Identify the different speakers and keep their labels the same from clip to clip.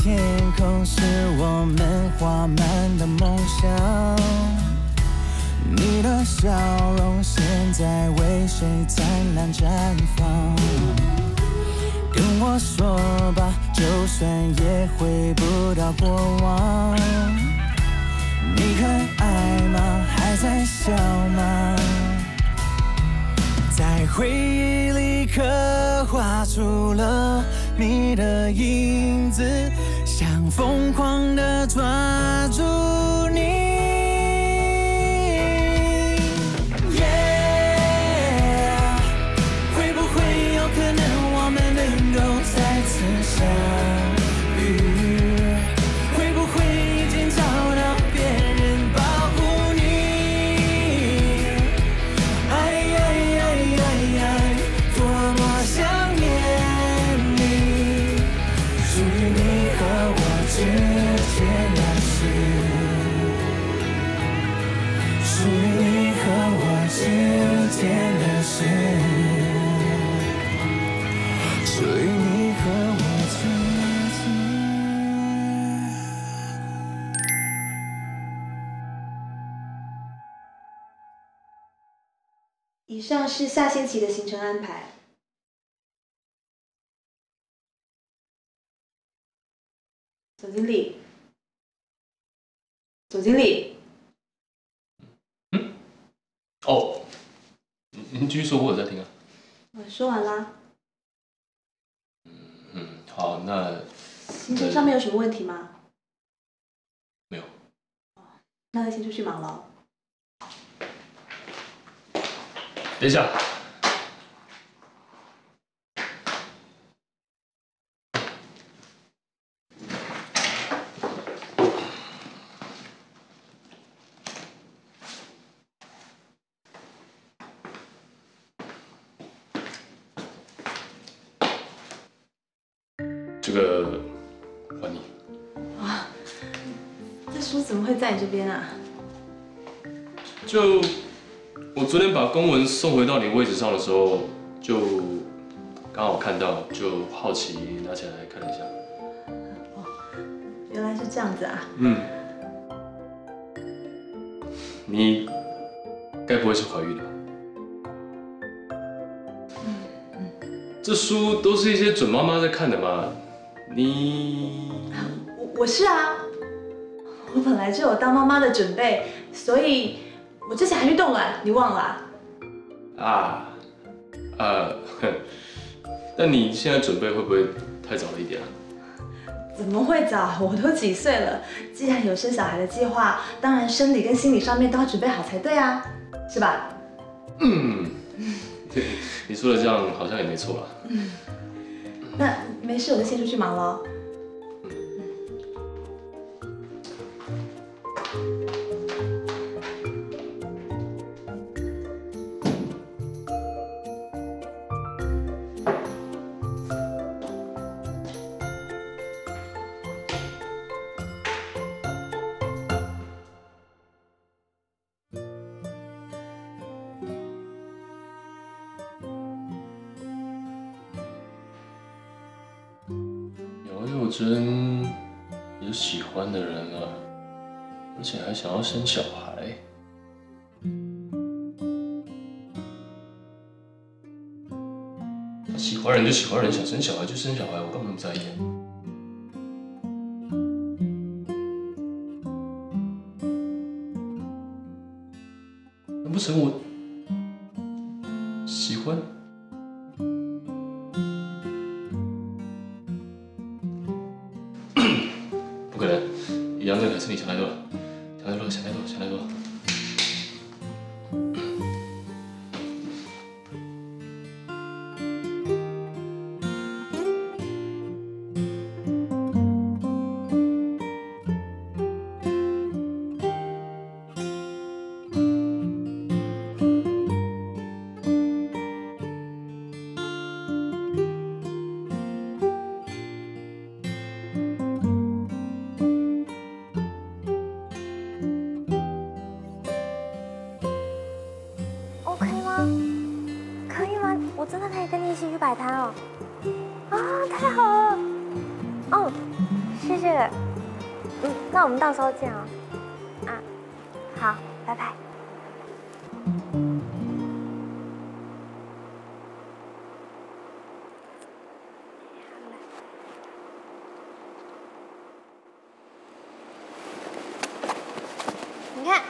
Speaker 1: 天空是我们画满的梦想。你的笑容现在为谁灿烂绽放？跟我说吧，就算也回不到过往。你还爱吗？还在笑吗？在回忆里刻画出了你的影子，想疯狂地抓住你。Yeah， 会不会有可能我们能够再次相遇？会不会已经找到别人保护你？哎呀呀呀呀，多么想念你，属于你和我之间的事，属于你和我之间的事，属于你和我之间。
Speaker 2: 以上是下星期的行程安排。总经理，总经理。
Speaker 3: 哦，您继续说，我有在听啊。
Speaker 2: 我说完啦。
Speaker 3: 好，那
Speaker 2: 行程上面有什么问题吗？
Speaker 3: 没有。
Speaker 2: 那就先出去忙了。
Speaker 3: 等一下。这个还你。
Speaker 2: 哇，这书怎么会在你这边啊？
Speaker 3: 就我昨天把公文送回到你位置上的时候，就刚好看到，就好奇拿起来看了一下。
Speaker 2: 哦，原来是这样子啊。
Speaker 3: 你该不会是怀孕了吧？这书都是一些准妈妈在看的嘛。
Speaker 2: 我是啊，我本来就有当妈妈的准备，所以我之前还去冻卵，你忘了啊？
Speaker 3: 但你现在准备会不会太早了一点啊？
Speaker 2: 怎么会早？我都几岁了，既然有生小孩的计划，当然生理跟心理上面都要准备好才对啊，是吧？
Speaker 3: 对，你说的这样好像也没错啦。
Speaker 2: 那没事，我就先出去忙咯。
Speaker 3: 姚佑真有喜欢的人了，而且还想要生小孩。他喜欢人就喜欢人，想生小孩就生小孩，我干嘛那么在意啊？难不成我喜欢？不可能，杨振凯是你想太多了，想太多了，想太多了，想太多了。
Speaker 4: 那我们到时候见哦。啊，好，拜拜。你看，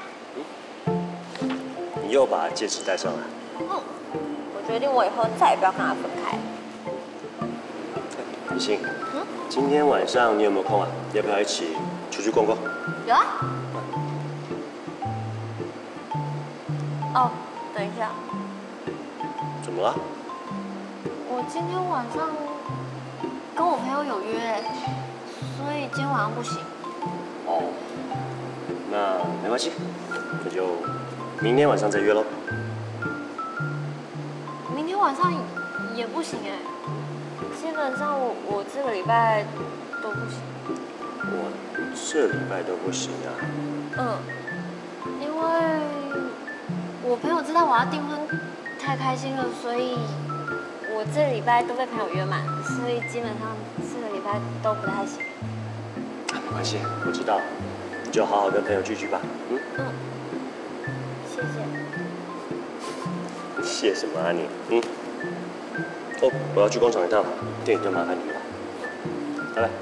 Speaker 5: 你又把戒指戴上了。
Speaker 4: 我决定我以后再也不要跟他分开。
Speaker 5: 雨欣，今天晚上你有没有空啊？要不要一起出去逛逛？
Speaker 4: 有啊。哦，等一下，
Speaker 5: 怎么了？
Speaker 4: 我今天晚上跟我朋友有约，所以今天晚上不行。
Speaker 5: 哦，那没关系，那就明天晚上再约喽。
Speaker 4: 明天晚上也不行哎，基本上我这个礼拜都不行。
Speaker 5: 我这礼拜都不行啊。
Speaker 4: 因为我朋友知道我要订婚，太开心了，所以我这礼拜都被朋友约满，所以基本上这个礼拜都不太行。
Speaker 5: 没关系，我知道，你就好好跟朋友聚聚吧。
Speaker 4: 谢谢。
Speaker 5: 你谢什么啊你？哦，我要去工厂一趟，店里就麻烦你了。拜拜。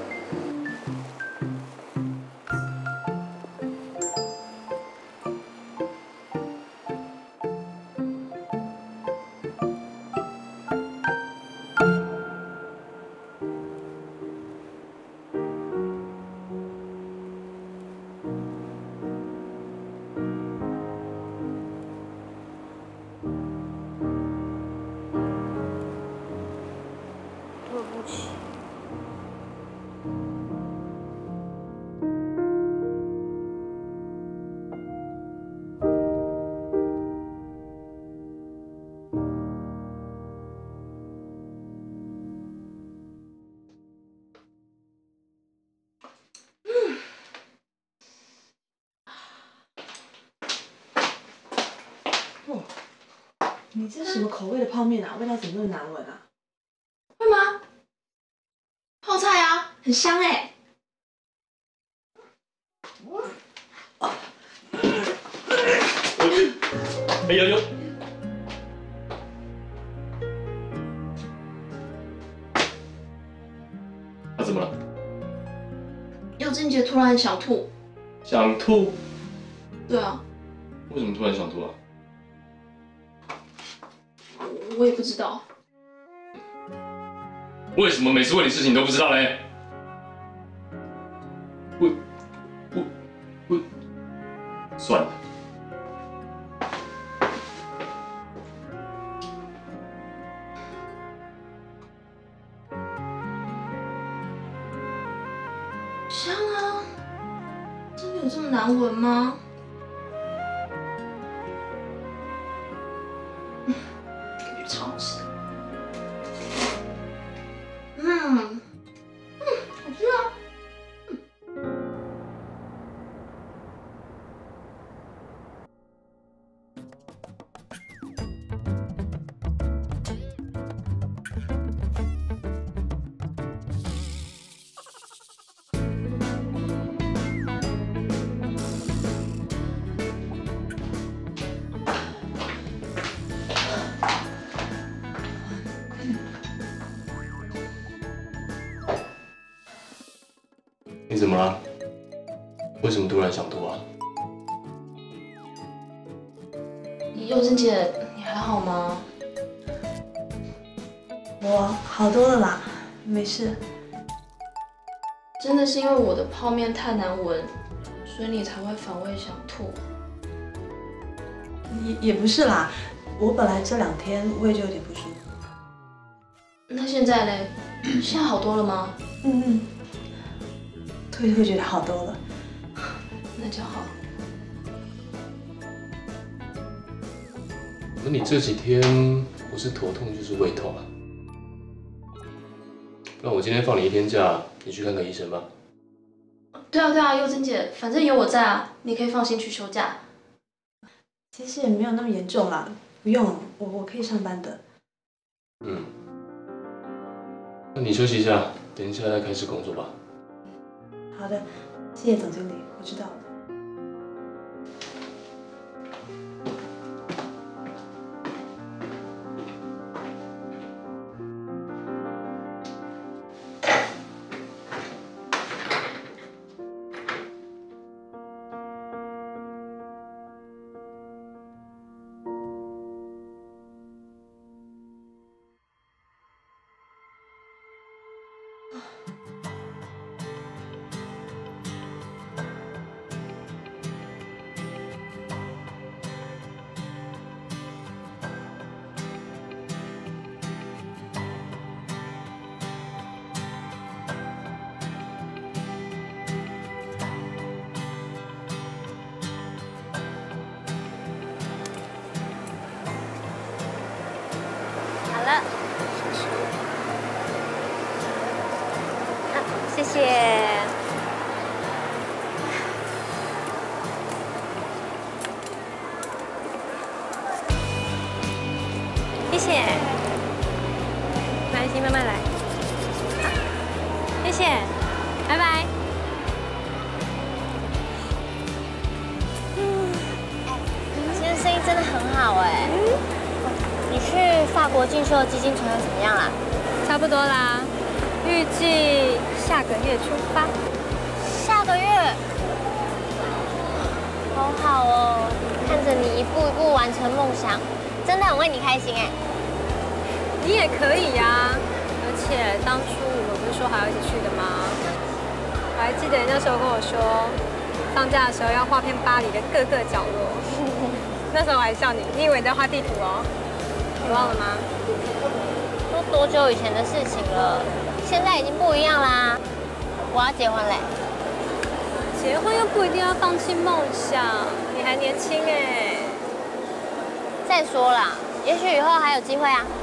Speaker 4: 对不起。
Speaker 2: 你这什么口味的泡面啊？味道怎么那么难闻啊？会吗？泡菜啊，很香哎。
Speaker 3: 哎呦呦！他怎么了？
Speaker 2: 佑贞姐突然想吐。
Speaker 3: 想吐？
Speaker 2: 对啊。
Speaker 3: 为什么突然想吐啊？
Speaker 2: 我也不知道。
Speaker 3: 为什么每次问你事情都不知道嘞？算了。
Speaker 2: 香啊，真的有这么难闻吗？可以尝试。好吃啊。
Speaker 3: 你怎么了？为什么突然想吐啊？
Speaker 2: 佑贞姐，你还好吗？我好多了啦，没事。真的是因为我的泡面太难闻，所以你才会反胃想吐。也不是啦，我本来这2天胃就有点不舒服。那现在嘞？现在好多了吗？吐一吐觉得好多了，那就好。
Speaker 3: 那你这几天不是头痛就是胃痛啊？那我今天放你1天假，你去看看医生吧。
Speaker 2: 对啊，佑贞姐，反正有我在啊，你可以放心去休假。其实也没有那么严重啦，不用，我可以上班的。
Speaker 3: 那你休息一下，等一下再开始工作吧。
Speaker 2: 好的， 谢谢总经理，我知道了。
Speaker 4: 好了，谢谢。谢谢，没关系，慢慢来。谢谢，拜拜。今天生意真的很好哎。你去法国进修的基金存的怎么样啦？
Speaker 6: 差不多啦，预计下个月出发。
Speaker 4: 下个月，好好哦，看着你一步一步完成梦想，真的很为你开心哎。
Speaker 6: 你也可以呀，而且当初我们不是说还要一起去的吗？我还记得你那时候跟我说，放假的时候要画遍巴黎的各个角落。那时候我还笑你，你以为你在画地图哦？你忘了吗？
Speaker 4: 都多久以前的事情了，现在已经不一样啦。我要结婚嘞。
Speaker 6: 结婚又不一定要放弃梦想，你还年轻哎。
Speaker 4: 再说啦，也许以后还有机会啊。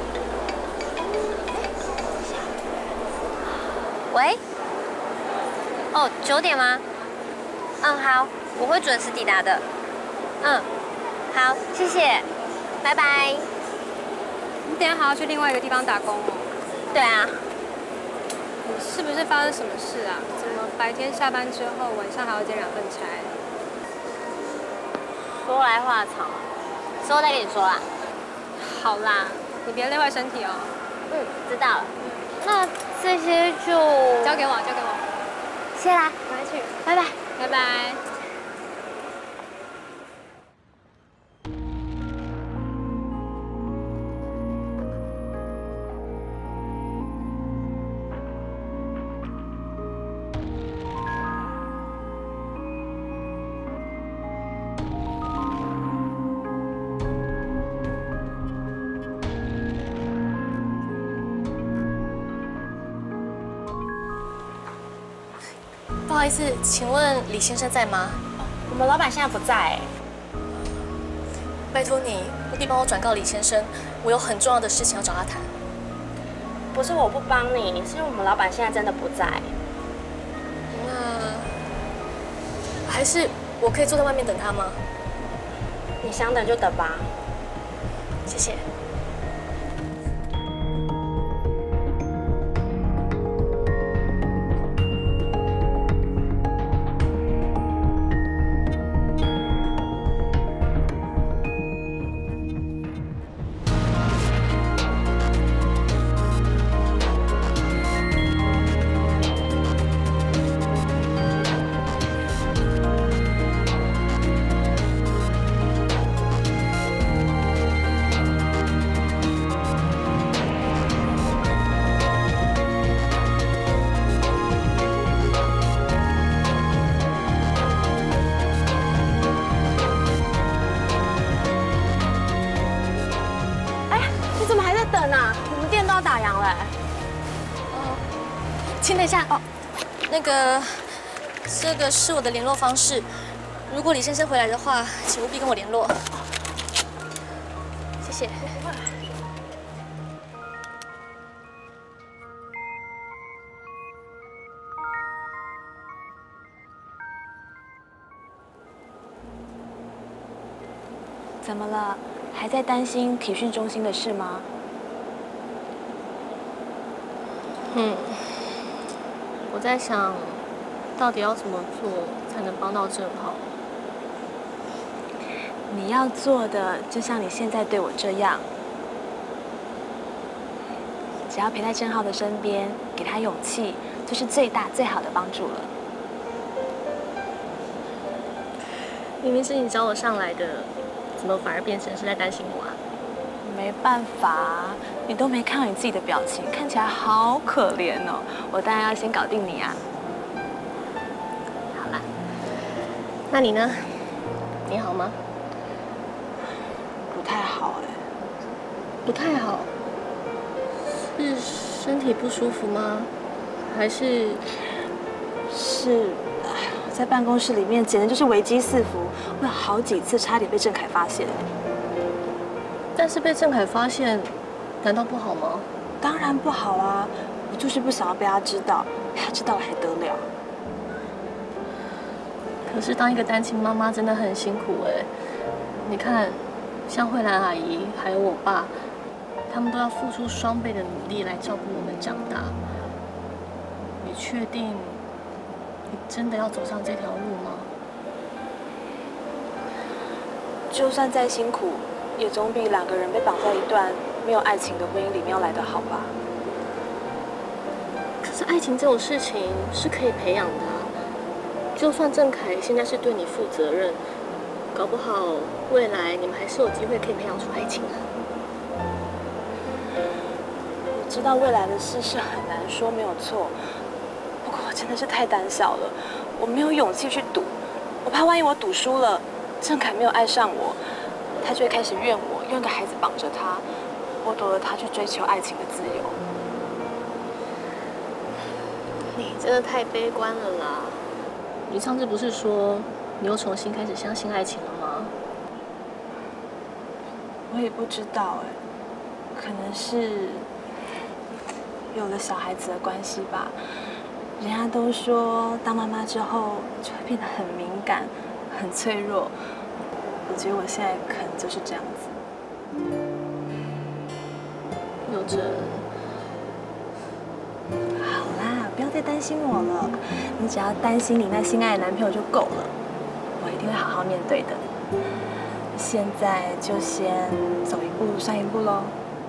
Speaker 4: 喂？哦，9点吗？好，我会准时抵达的。好，谢谢，拜拜。
Speaker 6: 你等一下还要去另外一个地方打工哦。
Speaker 4: 对啊。
Speaker 6: 你是不是发生什么事啊？怎么白天下班之后，晚上还要兼2份差？
Speaker 4: 说来话长，之后再跟你说啦。
Speaker 6: 好啦，你别累坏身体哦。
Speaker 4: 知道了。那这些就
Speaker 6: 交给我，交给我。
Speaker 4: 谢啦，
Speaker 6: 赶快去，
Speaker 4: 拜拜，
Speaker 6: 拜拜。
Speaker 7: 不好意思，请问李先生在吗？
Speaker 8: 我们老板现在不在。
Speaker 7: 拜托你，务必帮我转告李先生，我有很重要的事情要找他谈。
Speaker 8: 不是我不帮你，是因为我们老板现在真的不在。
Speaker 7: 那还是我可以坐在外面等他吗？
Speaker 8: 你想等就等吧。
Speaker 7: 谢谢。请等一下哦，那个，这个是我的联络方式，如果李先生回来的话，请务必跟我联络。谢谢。
Speaker 8: 怎么了？还在担心体训中心的事吗？
Speaker 7: 我在想， 到底要怎么做才能帮到正浩？
Speaker 8: 你要做的就像你现在对我这样，只要陪在正浩的身边，给他勇气，就是最大最好的帮助了。
Speaker 7: 明明是你找我上来的，怎么反而变成是在担心我啊？
Speaker 8: 没办法，你都没看到你自己的表情，看起来好可怜哦。我当然要先搞定你啊。
Speaker 7: 好啦，那你呢？你好吗？
Speaker 8: 不太好哎。
Speaker 7: 不太好？是身体不舒服吗？还是？
Speaker 8: 是，哎，我在办公室里面简直就是危机四伏，我有好几次差点被郑凯发现。
Speaker 7: 但是被郑凯发现，难道不好吗？
Speaker 8: 当然不好啊！我就是不想要被他知道，他知道了还得了？
Speaker 7: 可是当一个单亲妈妈真的很辛苦哎。你看，像慧兰阿姨还有我爸，他们都要付出双倍的努力来照顾我们长大。你确定你真的要走上这条路吗？
Speaker 8: 就算再辛苦，也总比两个人被绑在一段没有爱情的婚姻里面要来得好吧？
Speaker 7: 可是爱情这种事情是可以培养的啊。就算郑凯现在是对你负责任，搞不好未来你们还是有机会可以培养出爱情啊。
Speaker 8: 我知道未来的事是很难说，没有错。不过我真的是太胆小了，我没有勇气去赌。我怕万一我赌输了，郑凯没有爱上我，他就会开始怨我，用个孩子绑着他，剥夺了他去追求爱情的自由。
Speaker 7: 你真的太悲观了啦！你上次不是说你又重新开始相信爱情了吗？
Speaker 8: 我也不知道哎，可能是有了小孩子的关系吧。人家都说当妈妈之后就会变得很敏感、很脆弱。我觉得我现在可能就是这样子。
Speaker 7: 佑真，
Speaker 8: 好啦，不要再担心我了。你只要担心你那心爱的男朋友就够了，我一定会好好面对的。现在就先走一步算一步喽。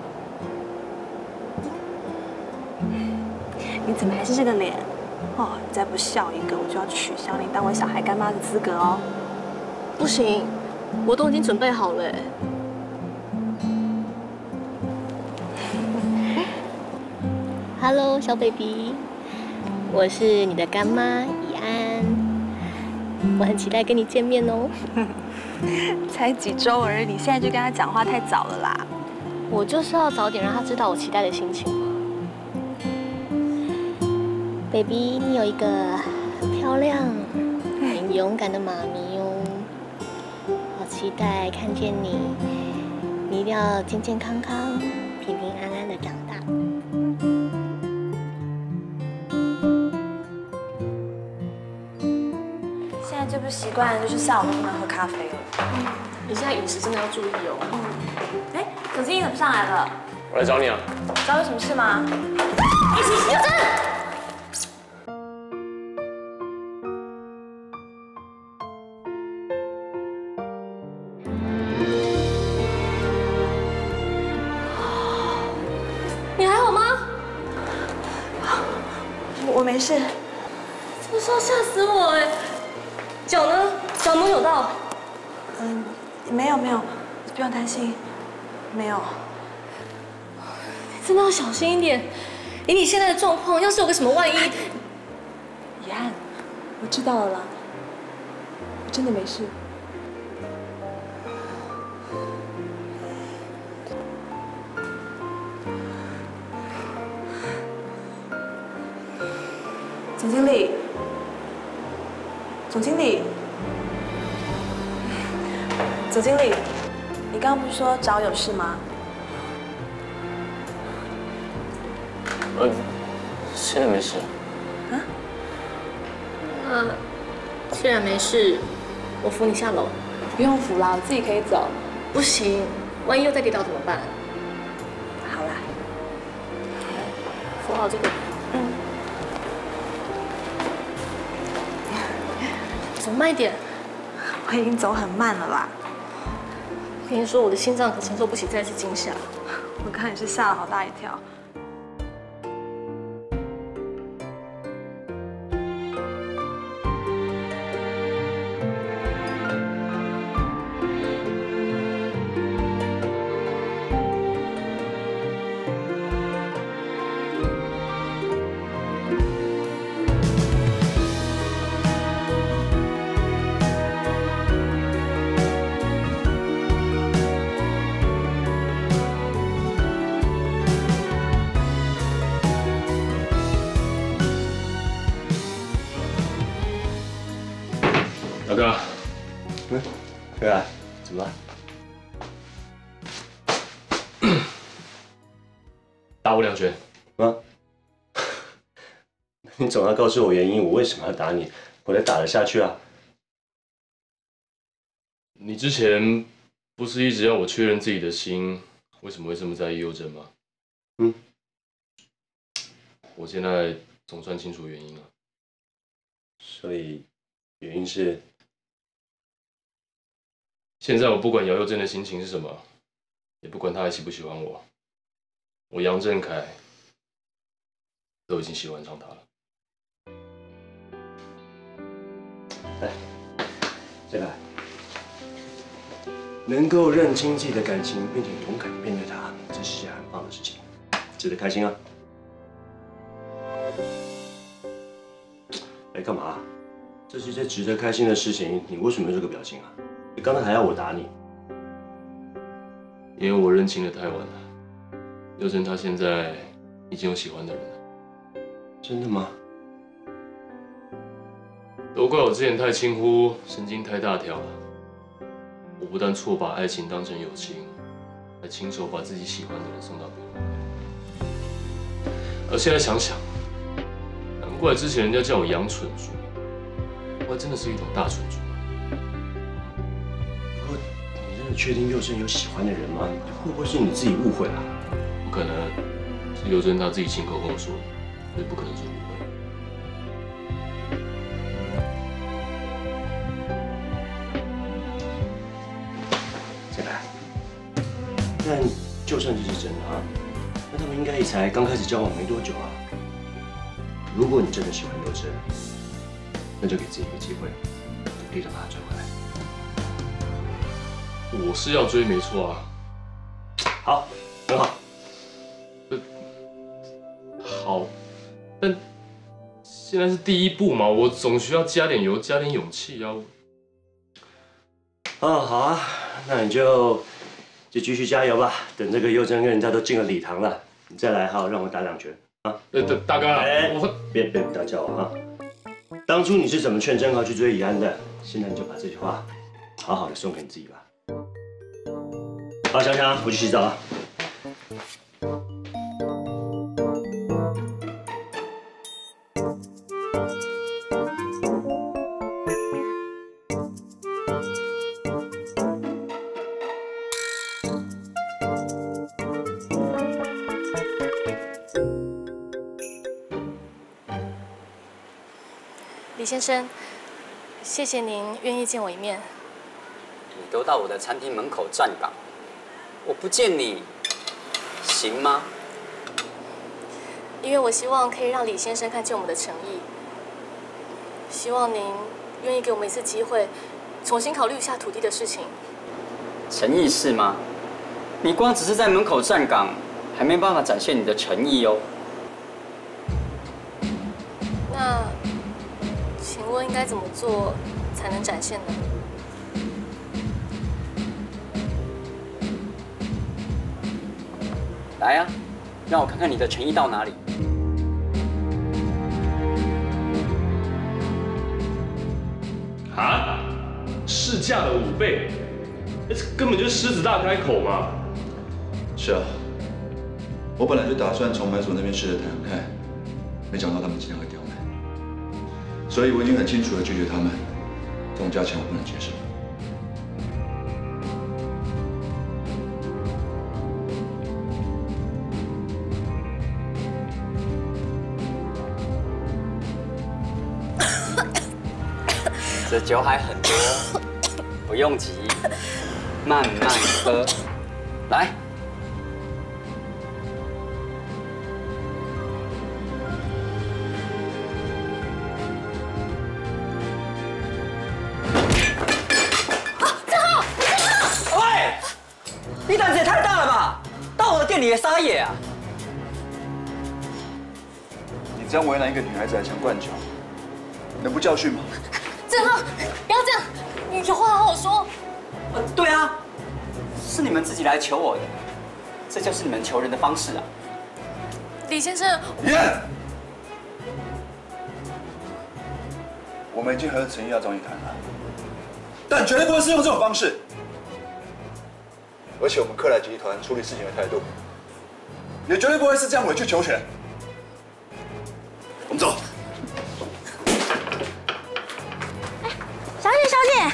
Speaker 8: 你怎么还是这个脸？哦，你再不笑一个，我就要取消你当我小孩干妈的资格哦。
Speaker 7: 不行，我都已经准备好了。Hello， 小 baby， 我是你的干妈怡安，我很期待跟你见面哦。
Speaker 8: 才几周而已，你现在就跟他讲话太早了啦。
Speaker 7: 我就是要早点让他知道我期待的心情嘛。baby， 你有一个很漂亮、很勇敢的妈咪哦，好期待看见你，你一定要健健康康、平平安安的长大。
Speaker 8: 现在最不习惯就是下午都不能喝咖啡了。
Speaker 7: 你现在饮食真的要注意哦。
Speaker 8: 哎，总经理怎么上来了？
Speaker 3: 我来找你啊。
Speaker 8: 找我有什么事吗？
Speaker 7: 一起休战。你还好吗？
Speaker 8: 我没事。
Speaker 7: 这是要吓死我哎！脚呢？脚没有到。
Speaker 8: 没有，不用担心，没有。
Speaker 7: 你真的要小心一点。以你现在的状况，要是有个什么万一……
Speaker 8: 怡安，我知道了啦，我真的没事。总经理，总经理，总经理，你刚刚不是说找我有事吗？
Speaker 3: 现在没事。
Speaker 8: 啊？
Speaker 7: 既然没事，我扶你下楼。
Speaker 8: 不用扶啦，我自己可以走。
Speaker 7: 不行，万一又再跌倒怎么办？
Speaker 8: 好啦，
Speaker 7: 扶好这个。 走慢一点。
Speaker 8: 我已经走很慢了啦。
Speaker 7: 我跟你说，我的心脏可承受不起再次惊吓。
Speaker 8: 我刚才也是吓了好大一跳。
Speaker 3: 大哥，
Speaker 5: 哥啊，怎么了？
Speaker 3: 打我2拳。
Speaker 5: 啊？你总要告诉我原因，我为什么要打你，我才打得下去啊。
Speaker 3: 你之前不是一直要我确认自己的心，为什么会这么在意佑真吗？
Speaker 5: 嗯。
Speaker 3: 我现在总算清楚原因了。
Speaker 5: 所以，原因是？
Speaker 3: 现在我不管姚佑真的心情是什么，也不管他还喜不喜欢我，我杨振凯都已经喜欢上他了。
Speaker 5: 来，这个能够认清自己的感情，并且勇敢面对它，这是件很棒的事情，值得开心啊！哎，干嘛？这是一件值得开心的事情，你为什么有这个表情啊？ 你刚才还要我打你，
Speaker 3: 因为我认清的太晚了。佑真她现在已经有喜欢的人了。
Speaker 5: 真的吗？
Speaker 3: 都怪我之前太轻忽，神经太大条了。我不但错把爱情当成友情，还亲手把自己喜欢的人送到别人怀里。而现在想想，难怪之前人家叫我杨蠢猪，我还真的是一头大蠢猪。
Speaker 5: 确定佑真有喜欢的人吗？会不会是你自己误会了？
Speaker 3: 不可能，是佑真她自己亲口跟我说的，所以不可能是误会。再来，但就算这是真的啊，那他们应该也才刚开始交往没多久啊。如果你真的喜欢佑真，那就给自己一个机会，努力的把她追回来。 我是要追没错啊，
Speaker 5: 好，很好。
Speaker 3: 好，但现在是第一步嘛，我总需要加点油，加点勇气啊。
Speaker 5: 哦，好啊，那你就继续加油吧。等这个佑真跟人家都进了礼堂了，你再来哈，让我打2拳啊。
Speaker 3: 大哥，我
Speaker 5: 别不要叫我啊。当初你是怎么劝真豪去追怡安的？现在你就把这句话好好的送给你自己吧。 好，想想，我去洗澡了。
Speaker 7: 李先生，谢谢您愿意见我一面。
Speaker 9: 你都到我的餐厅门口站岗。 我不见你，行吗？
Speaker 7: 因为我希望可以让李先生看见我们的诚意，希望您愿意给我们一次机会，重新考虑一下土地的事情。
Speaker 9: 诚意是吗？你光只是在门口站岗，还没办法展现你的诚意哦。
Speaker 7: 那，请问应该怎么做才能展现呢？
Speaker 9: 来啊，让我看看你的诚意到哪里。
Speaker 3: 啊？市价的5倍，这根本就是狮子大开口嘛！
Speaker 10: 是啊，我本来就打算从买主那边试着谈谈看，没想到他们竟然会刁难，所以我已经很清楚的拒绝他们，这种价钱我不能接受。
Speaker 9: 这酒还很多，不用急，慢慢喝。来。 你胆子也太大了吧！到我的店里也撒野啊！
Speaker 10: 你这样为难一个女孩子还想灌酒，能不教训吗？
Speaker 7: 正浩，不要这样，你有话好好说。
Speaker 9: 对啊，是你们自己来求我的，这就是你们求人的方式啊！
Speaker 7: 李先生，
Speaker 10: 我们已经很诚意要找你谈了，但绝对不会是用这种方式。 而且我们克莱集团处理事情的态度，也绝对不会是这样委曲求全。我们走。
Speaker 4: 小姐，小姐，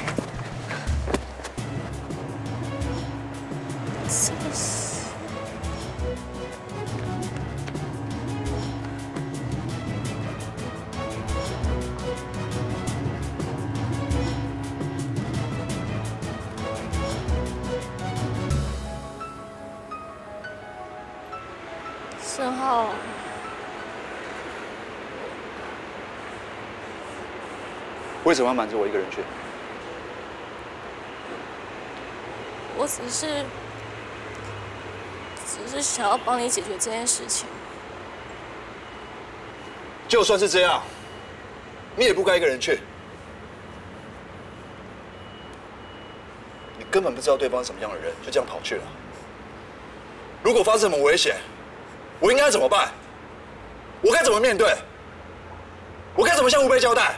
Speaker 7: 正浩，
Speaker 10: 为什么要瞒着我一个人去？
Speaker 7: 我只是想要帮你解决这件事情。
Speaker 10: 就算是这样，你也不该一个人去。你根本不知道对方是什么样的人，就这样跑去了。如果发生什么危险， 我应该怎么办？我该怎么面对？我该怎么向吴贝交代？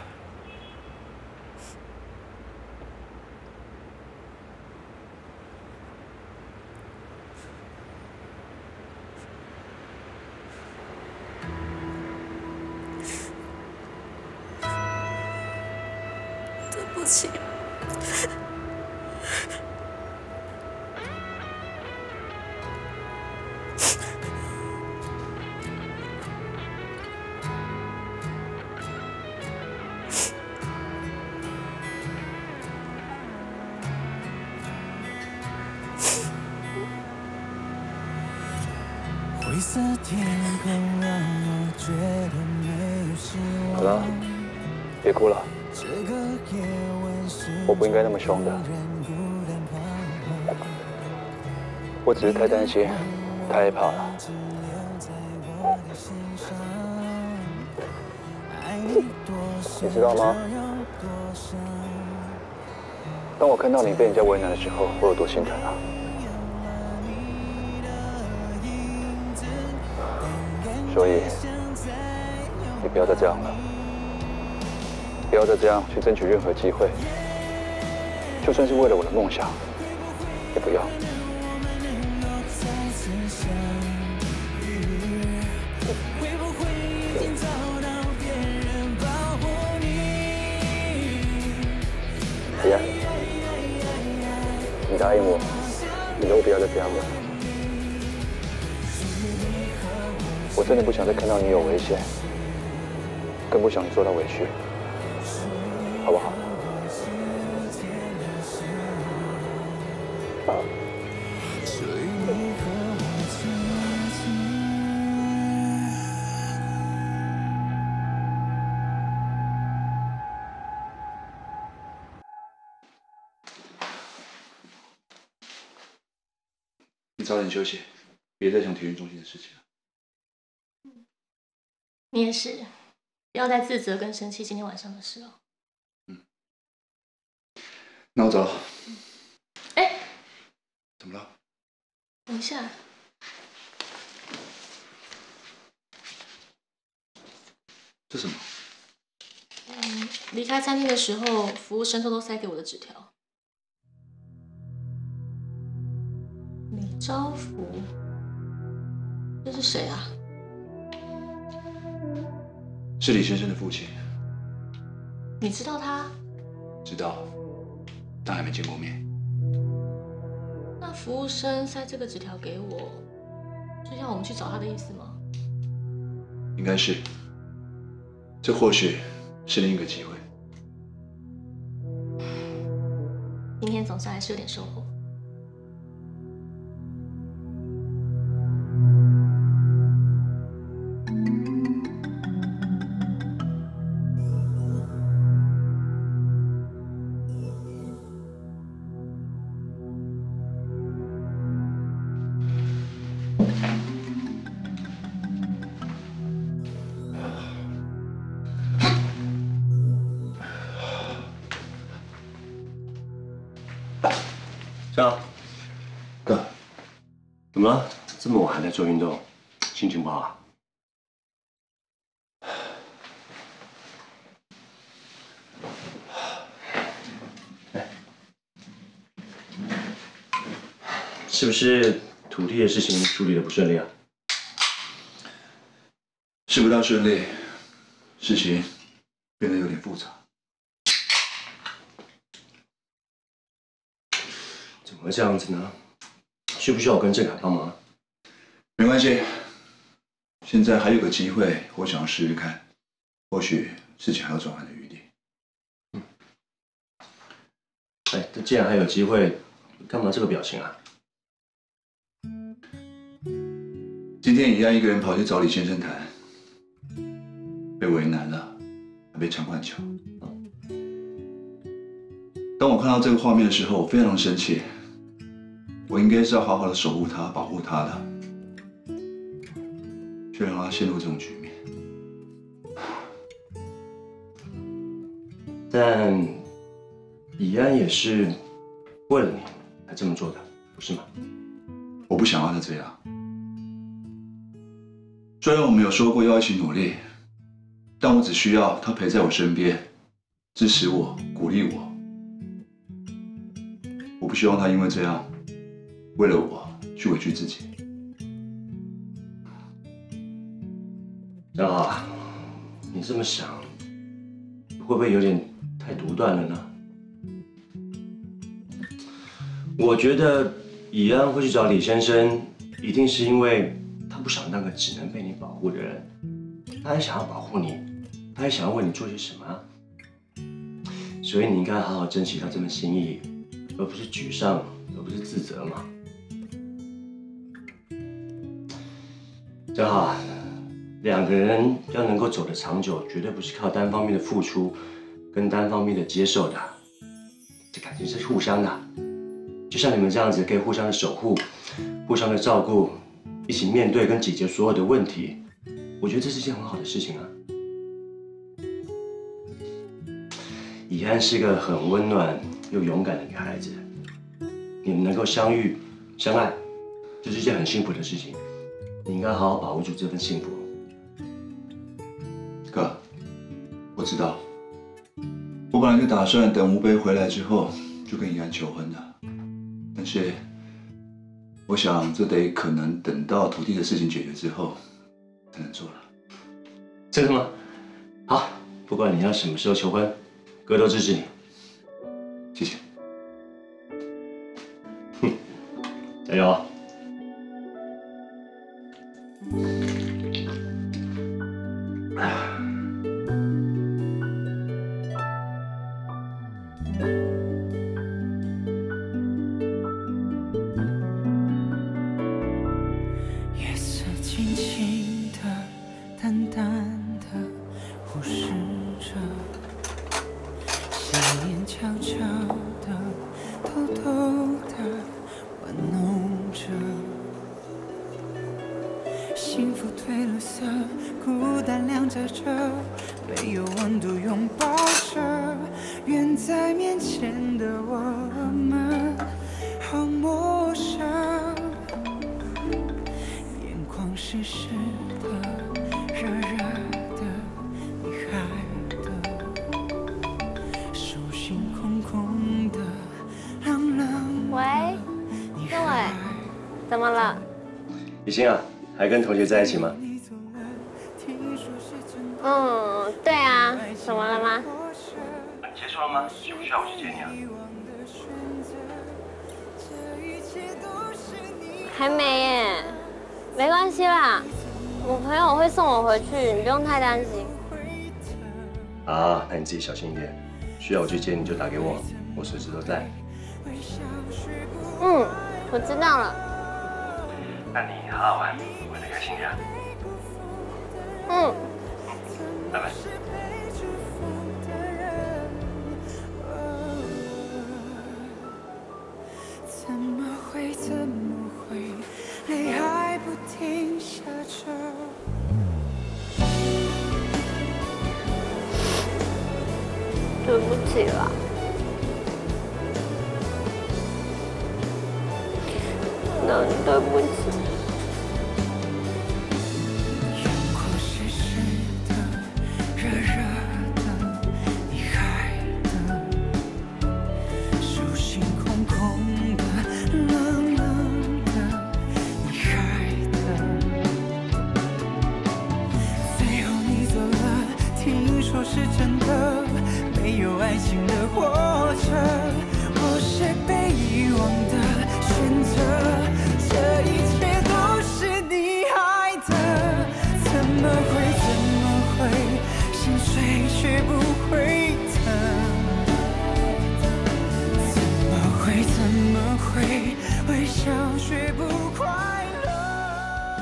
Speaker 7: 对不起。
Speaker 1: 灰色天空让我觉得没有希望。
Speaker 10: 好了，别哭了。我不应该那么凶的。我只是太担心，太害怕了。你知道吗？当我看到你被人家为难的时候，我有多心疼啊！ 所以，你不要再这样了，不要再这样去争取任何机会，就算是为了我的梦想，也不要。哎呀，你答应我，以后不要再这样了。 我真的不想再看到你有危险，更不想你受到委屈，好不好？你早点休息，别再想体育中心的事情了。
Speaker 7: 你也是，不要再自责跟生气今天晚上的事哦。
Speaker 10: 那我走了。
Speaker 7: 哎，
Speaker 10: 怎么了？
Speaker 7: 等一下，
Speaker 10: 这什么？
Speaker 7: 离开餐厅的时候，服务生偷偷塞给我的纸条。李昭福，这是谁啊？
Speaker 10: 是李先生的父亲。
Speaker 7: 你知道他？
Speaker 10: 知道，但还没见过面。
Speaker 7: 那服务生塞这个纸条给我，是要我们去找他的意思吗？
Speaker 10: 应该是。这或许是另一个机会。
Speaker 7: 今天总算还是有点收获。
Speaker 5: 张，哥，怎么了？这么晚还在做运动，心情不好啊？是不是土地的事情处理的不顺利啊？
Speaker 10: 是不大顺利，事情变得有点复杂。
Speaker 5: 怎么会这样子呢？需不需要我跟郑凯帮忙？
Speaker 10: 没关系，现在还有个机会，我想要试试看，或许事情还有转圜的余地。
Speaker 5: 哎，这既然还有机会，干嘛这个表情啊？
Speaker 10: 今天以安一个人跑去找李先生谈，被为难了，还被强换桥。当我看到这个画面的时候，我非常的生气。 我应该是要好好的守护他、保护他的，却让他陷入这种局面。
Speaker 5: 但以安也是为了你才这么做的，不是吗？
Speaker 10: 我不想要他这样。虽然我们有说过要一起努力，但我只需要他陪在我身边，支持我、鼓励我。我不希望他因为这样。 为了我去委屈自己，张浩，你这么想，会不会有点太独断了呢？我觉得以安会去找李先生，一定是因为他不想当个只能被你保护的人，他还想要保护你，他还想要为你做些什么啊？所以你应该好好珍惜他这份心意，而不是沮丧，而不是自责嘛。 正好，两个人要能够走得长久，绝对不是靠单方面的付出跟单方面的接受的。这感情是互相的，就像你们这样子，可以互相的守护、互相的照顾，一起面对跟解决所有的问题。我觉得这是件很好的事情啊。以安是个很温暖又勇敢的女孩子，你们能够相遇、相爱，这是一件很幸福的事情。 你应该好好把握住这份幸福，哥。我知道，我本来就打算等吴杯回来之后就跟以安求婚的，但是我想这得可能等到土地的事情解决之后才能做了。
Speaker 5: 真的吗？好，不管你要什么时候求婚，哥都支持你。
Speaker 10: 谢谢。
Speaker 5: 哼，加油啊！
Speaker 1: 夜色轻轻的、淡淡的忽视着，想念悄悄的、偷偷的玩弄着。 幸福褪了色，孤单两折着，没有温度拥抱着，远在面前的我们好陌生，眼眶湿湿的，热热的，你害的，手心空空的，冷冷。
Speaker 4: 喂，政委，怎么了？
Speaker 5: 以欣啊。 还跟同学在一起吗？
Speaker 4: 嗯，对啊，怎么了吗？
Speaker 5: 你结束了吗？需不需要我去接你啊？
Speaker 4: 还没耶，没关系啦，我朋友会送我回去，你不用太担心。
Speaker 5: 啊，那你自己小心一点，需要我去接你就打给我，我随时都在。
Speaker 4: 嗯，我知道了。
Speaker 5: 那你好好玩，玩得开心呀。
Speaker 4: 嗯，
Speaker 5: 拜拜。
Speaker 1: 怎么会，泪还不停下着。
Speaker 4: 对不起啦。那对不起。
Speaker 1: 阳光湿湿的，热热的，你还等？手心空空的，冷冷的，你还等？最后你走了，听说是真的，没有爱情的活着，我是被遗忘的选择。这一切都是你害的，怎么会，心碎却不会疼？怎么会，微笑却不快乐？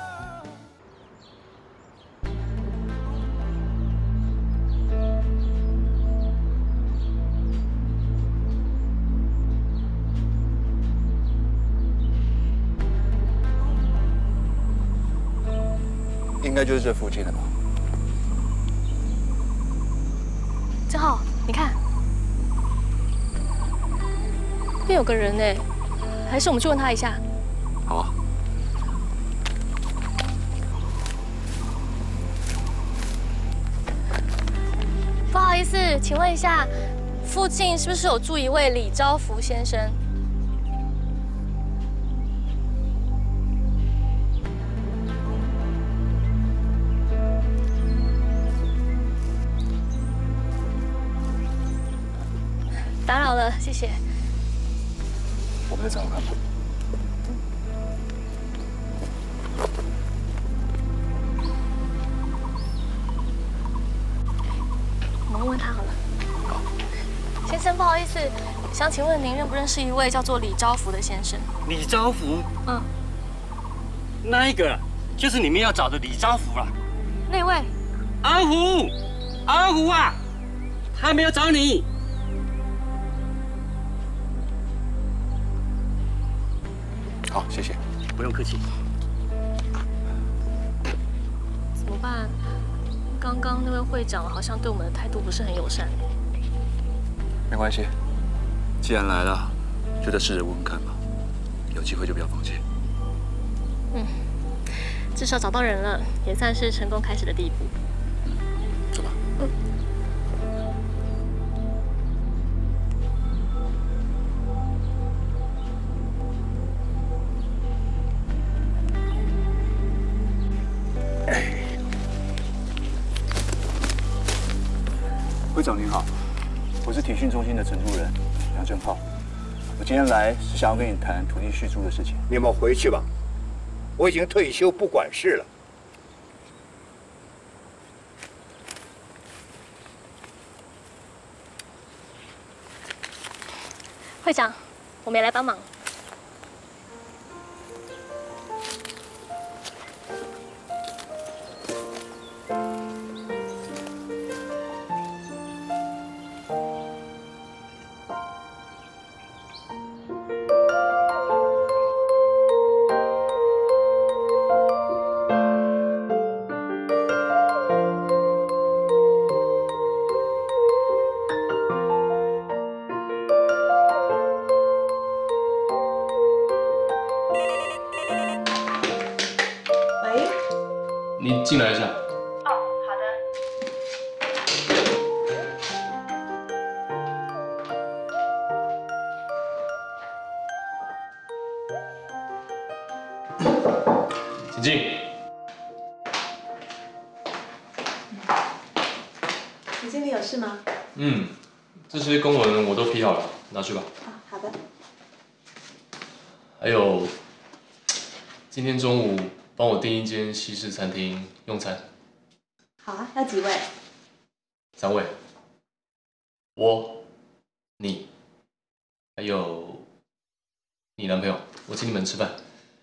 Speaker 10: 应该就是这附近的吧。
Speaker 7: 正浩，你看，那边有个人呢，还是我们去问他一下？
Speaker 10: 好啊。
Speaker 7: 不好意思，请问一下，附近是不是有住一位李昭福先生？打扰了，谢谢。
Speaker 10: 我们再找找看吧。
Speaker 7: 我们问问他好了。先生，不好意思，想请问您认不认识一位叫做李昭福的先生？
Speaker 5: 李昭福？
Speaker 7: 嗯，
Speaker 5: 那一个就是你们要找的李昭福了。
Speaker 7: 那位？
Speaker 5: 阿虎，阿虎啊，他没有找你。
Speaker 10: 好，谢谢。
Speaker 5: 不用客气。
Speaker 7: 怎么办？刚刚那位会长好像对我们的态度不是很友善。
Speaker 10: 没关系，既然来了，就再试着问问看吧。有机会就不要放弃。
Speaker 7: 嗯，至少找到人了，也算是成功开始的第一步。
Speaker 10: 走吧。会长您好，我是体训中心的陈主任梁正浩。我今天来是想要跟你谈土地续租的事情。
Speaker 11: 你们回去吧，我已经退休不管事了。
Speaker 7: 会长，我们也来帮忙。
Speaker 3: 你进来一下。
Speaker 2: 哦，好
Speaker 3: 的。请进。
Speaker 2: 总经理有事吗？
Speaker 3: 这些公文我都批好了，拿去吧。
Speaker 2: 好的。
Speaker 3: 还有，今天中午帮我订一间西式餐厅用餐。
Speaker 2: 好啊，要几位
Speaker 3: 3位。我、你， 还有你男朋友，我请你们吃饭。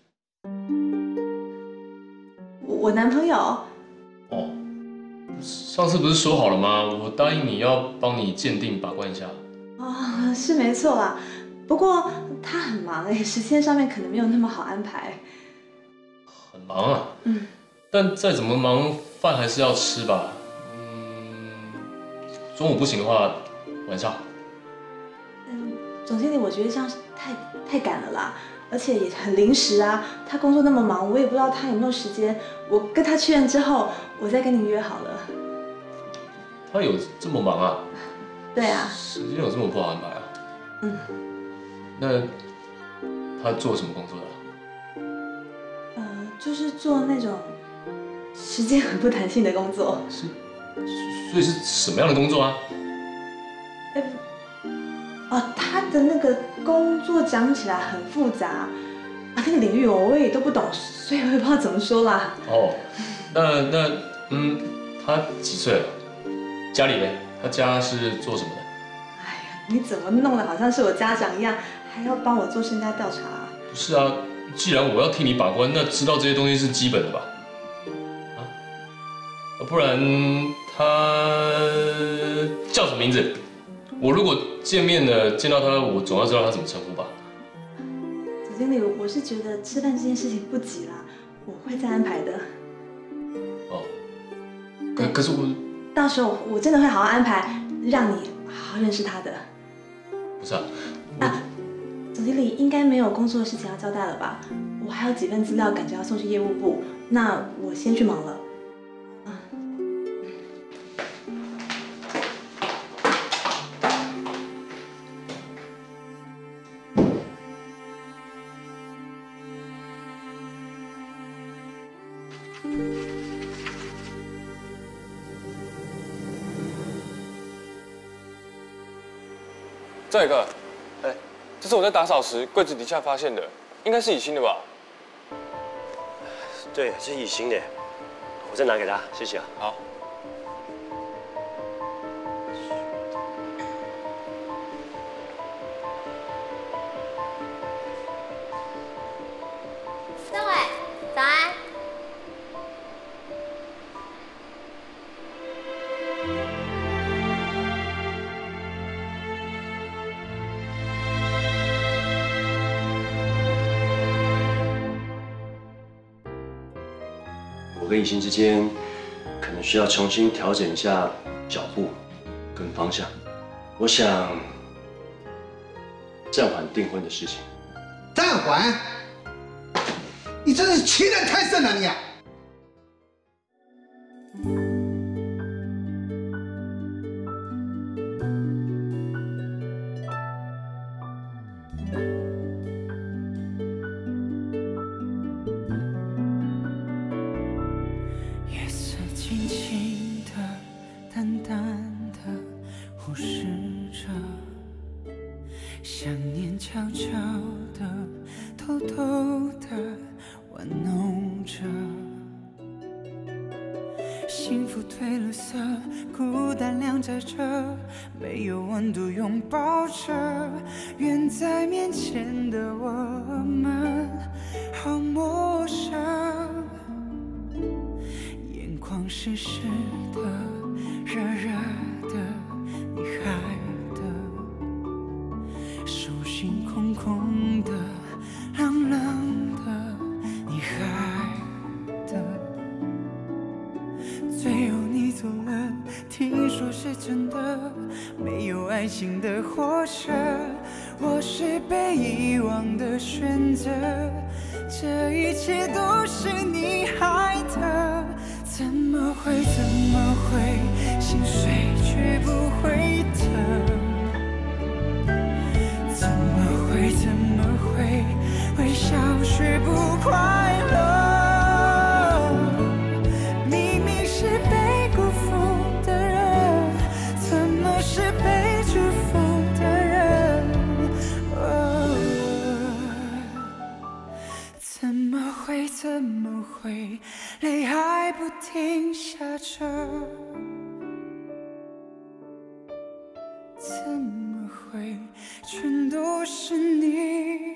Speaker 2: 我男朋友？
Speaker 3: 哦，上次不是说好了吗？我答应你要帮你鉴定把关一下。
Speaker 2: 哦，是没错啦，不过他很忙哎，时间上面可能没有那么好安排。
Speaker 3: 很忙啊。但再怎么忙，饭还是要吃吧。中午不行的话，晚上。
Speaker 2: 总经理，我觉得这样太赶了啦，而且也很临时啊。他工作那么忙，我也不知道他有没有时间。我跟他确认之后，我再跟您约好了。
Speaker 3: 他有这么忙啊？
Speaker 2: 对啊。
Speaker 3: 时间有这么不好安排啊？那他做什么工作的？
Speaker 2: 就是做那种时间很不弹性的工作。
Speaker 3: 所以是什么样的工作啊？
Speaker 2: 他的那个工作讲起来很复杂啊，那个领域我也都不懂，所以我也不知道怎么说啦。
Speaker 3: 哦，他几岁了？家里呢？他家是做什么的？
Speaker 2: 哎呀，你怎么弄得好像是我家长一样，还要帮我做身家调查啊？
Speaker 3: 不是啊，既然我要替你把关，那知道这些东西是基本的吧？不然他叫什么名字？我如果见到他，我总要知道他怎么称呼吧？
Speaker 2: 总经理，我是觉得吃饭这件事情不急啦，我会再安排的。
Speaker 3: 哦，可是我
Speaker 2: 到时候我真的会好好安排，让你好好认识他的。
Speaker 3: 不是啊，
Speaker 2: 总经理应该没有工作的事情要交代了吧？我还有几份资料赶着要送去业务部，那我先去忙了。
Speaker 12: 这个，这是我在打扫时柜子底下发现的，应该是以欣的吧？
Speaker 5: 对，是以欣的，我再拿给他，谢谢啊。
Speaker 12: 好。
Speaker 4: 政委，早安。
Speaker 5: 我跟以欣之间可能需要重新调整一下脚步跟方向。我想暂缓订婚的事情。
Speaker 11: 暂缓？你真是欺人太甚了你啊！
Speaker 1: 幸福褪了色，孤单晾在这，没有温度拥抱着，远在面前的我们好陌生，眼眶湿湿的，热热的，你害的，手心空空的，冷冷的，你害的。最后你走了，听说是真的，没有爱情的活着，我是被遗忘的选择，这一切都是你害的，怎么会，心碎却不会疼，怎么会，微笑却不快乐。被祝福的人，怎么会，泪还不停下着，怎么会？ 会全都是你。